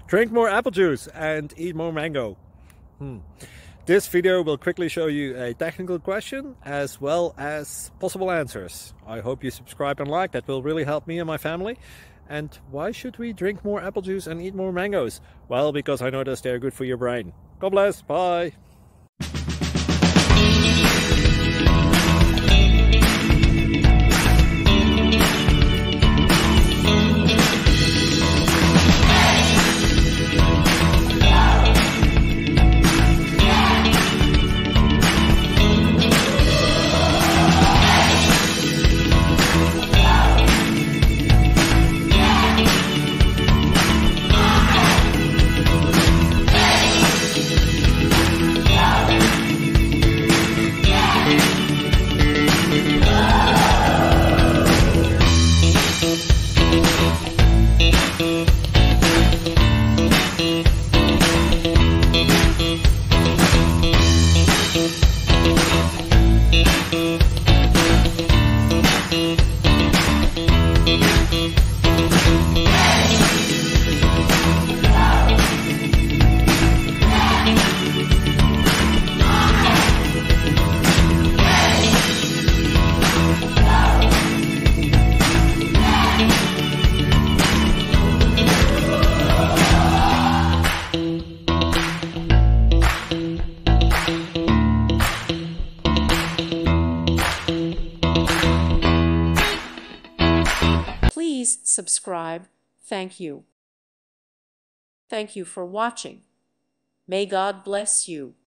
Drink more apple juice and eat more mango. This video will quickly show you a technical question as well as possible answers. I hope you subscribe and like, that will really help me and my family. And why should we drink more apple juice and eat more mangoes? Well, because I noticed they're good for your brain. God bless, bye! Please subscribe. Thank you. Thank you for watching. May God bless you.